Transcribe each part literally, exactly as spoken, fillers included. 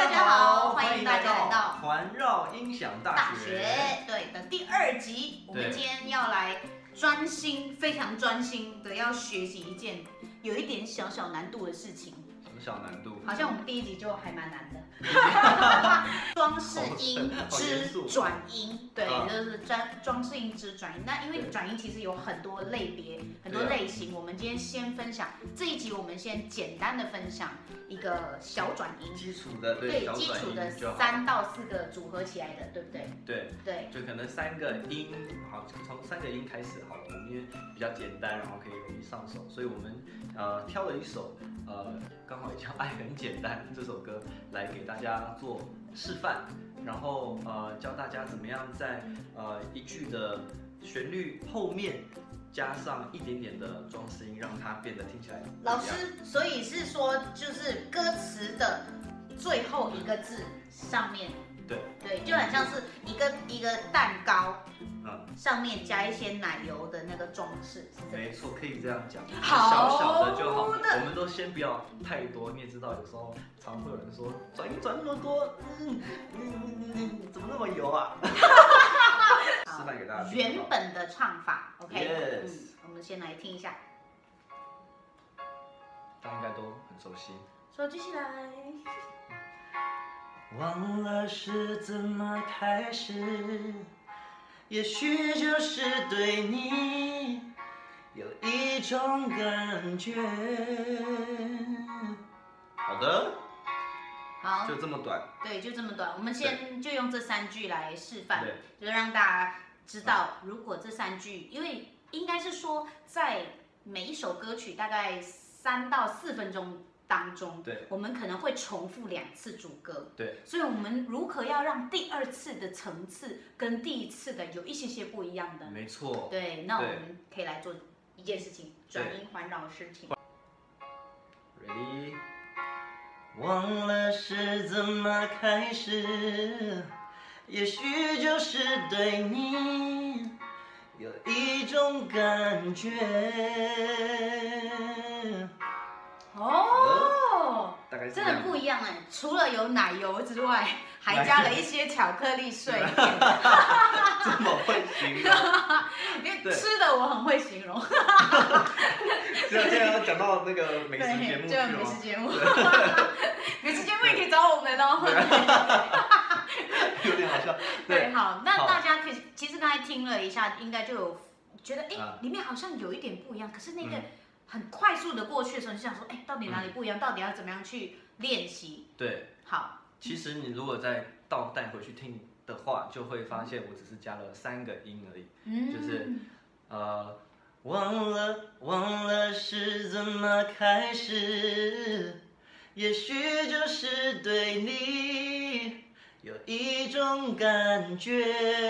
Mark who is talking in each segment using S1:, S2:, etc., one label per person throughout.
S1: 大家好，欢迎大家来到
S2: 环绕音响大学
S1: 对的第二集。我们今天要来专心、非常专心的要学习一件有一点小小难度的事情。
S2: 什么小难度？
S1: 好像我们第一集就还蛮难的。装饰音之转音，对，就是装装饰音之转音。那因为转音其实有很多类别、很多类型，我们今天先分享这一集，我们先简单的分享一个小转音，
S2: 基础的
S1: 对，基础的三到四个组合起来的，对不对？
S2: 对
S1: 对，
S2: 就可能三个音，好，从三个音开始好了，我们因为比较简单，然后可以容易上手，所以我们呃挑了一首呃刚好也叫《爱很简单》这首歌来给大家做示范，然后呃教大家怎么样在呃一句的旋律后面加上一点点的装饰音，让它变得听起来不一样。
S1: 老师，所以是说就是歌词的最后一个字上面，
S2: 对
S1: 对，就很像是一个一个蛋糕，
S2: 嗯，
S1: 上面加一些奶油的那个装饰，
S2: 没错，可以这样讲，
S1: 好
S2: 小小的就好。我们都先不要太多，你也知道，有时候常会有人说转音转那么多，嗯嗯嗯，怎么那么油啊？示范给大家。
S1: 原本的唱法 ，OK，
S2: Yes
S1: 嗯，我们先来听一下，
S2: 大家应该都很熟悉。
S1: 手举起来。
S2: 忘了是怎么开始，也许就是对你有一种感觉。好的，
S1: 好，
S2: 就这么短。
S1: 对，就这么短。我们先就用这三句来示范，
S2: 对，
S1: 就让大家知道，如果这三句，因为应该是说，在每一首歌曲大概三到四分钟当中，
S2: 对，
S1: 我们可能会重复两次主歌，
S2: 对，
S1: 所以我们如何要让第二次的层次跟第一次的有一些些不一样的？
S2: 没错。
S1: 对，那我们可以来做一件事情，转音环绕的事情。
S2: Ready。忘了是怎么开始，也许就是对你有一种感觉。
S1: 哦，
S2: 大概是
S1: 真的不一样哎！除了有奶油之外，还加了一些巧克力碎片。
S2: 这么会形容？
S1: 因为吃的我很会形容。
S2: 现在现在要讲到那个美食节目去了
S1: 美食节目，美食节目也可以找我们哦。
S2: 有点好笑。
S1: 对，好，那大家可以，其实刚才听了一下，应该就有觉得，哎，里面好像有一点不一样。可是那个很快速的过去的时候，你就想说，哎，到底哪里不一样？到底要怎么样去练习？
S2: 对，
S1: 好。
S2: 其实你如果再倒带回去听的话，就会发现我只是加了三个音而已，嗯、就是呃，忘了忘了是怎么开始，也许就是对你有一种感觉，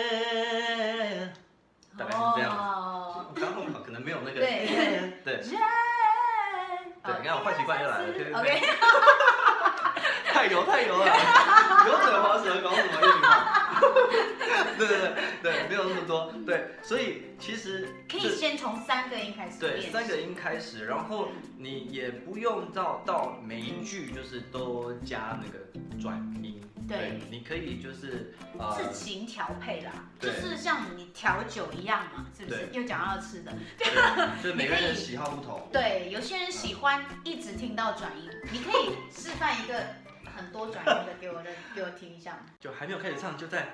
S2: 大概是这样。哦、刚刚可能没有那个
S1: 对
S2: 对对。对，你看我坏习惯又来了，对对对。
S1: OK
S2: 太油太油了，油嘴滑舌搞什么用啊？对对对对，没有那么多。对，所以其实
S1: 可以先从三个音开始。
S2: 对，三个音开始，然后你也不用到到每一句就是都加那个转音。对，你可以就是
S1: 呃自行调配啦，就是像你调酒一样嘛，是不是？又讲到吃的，
S2: 对，就每个人喜好不同。
S1: 对，有些人喜欢一直听到转音，你可以示范一个很多转音的给我，给我听一下。
S2: 就还没有开始唱，就在。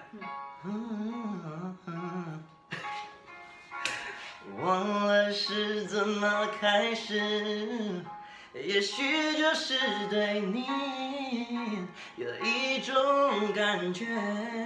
S2: 忘了是怎么开始，也许就是对你有一种感觉。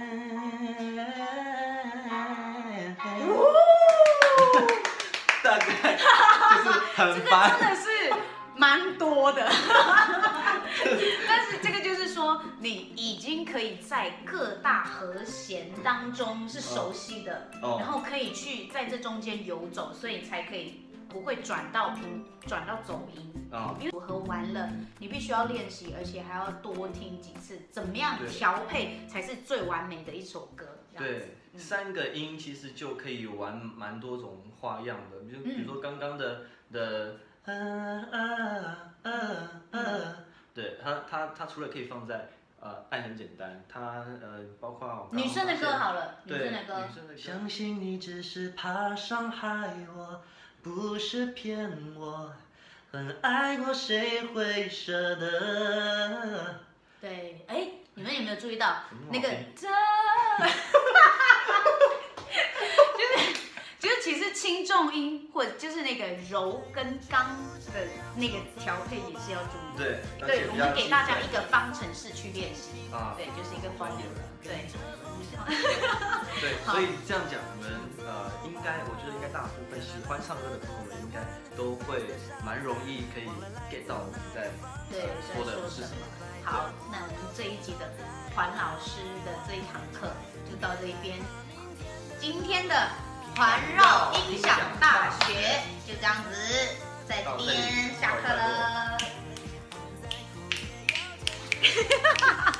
S2: 大概就是很烦，
S1: 这个真的是蛮多的。但是这个就是说，你已经可以在各大和弦当中是熟悉的，哦、然后可以去在这中间游走，所以才可以不会转到平转到走音。哦、因为组合完了，你必须要练习，而且还要多听几次，怎么样调配才是最完美的一首歌。
S2: 对，嗯、三个音其实就可以玩蛮多种花样的，就比如说刚刚的、嗯、的。啊啊啊啊！对它它它除了可以放在呃呃，爱很简单，它呃包括
S1: 女生的歌好了，女生的歌。
S2: 女生的歌。相信你只是怕伤害我，不是骗我，很爱过谁会舍得？
S1: 对，哎，你们有没有注意到那个这？就是其实轻重音或者就是那个柔跟刚的那个调配也是要注意。
S2: 对，
S1: 对，我们给大家一个方程式去练习。
S2: 啊，
S1: 对，就是一个观点。对。
S2: 对，所以这样讲，我们呃应该，我觉得应该大部分喜欢唱歌的朋友们应该都会蛮容易可以 get 到我们在
S1: 对
S2: 说的是什么。
S1: 好，那我们这一集的团老师的这一堂课就到这一边。今天的环绕音响大学就这样子，在这边下课了。